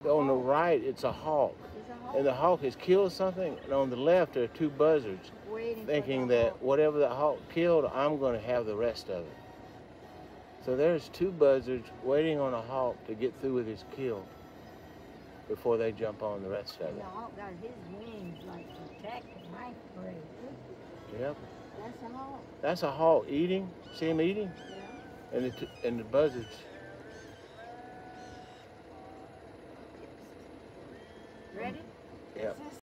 on the right, it's a hawk. And the hawk has killed something. And on the left, there are two buzzards thinking that whatever the hawk killed, I'm going to have the rest of it. So there's two buzzards waiting on a hawk to get through with his kill before they jump on the rest of it. The hawk got his wings like protecting my prey. Yep. That's a hawk. That's a hawk eating. See him eating? Yeah. And the buzzards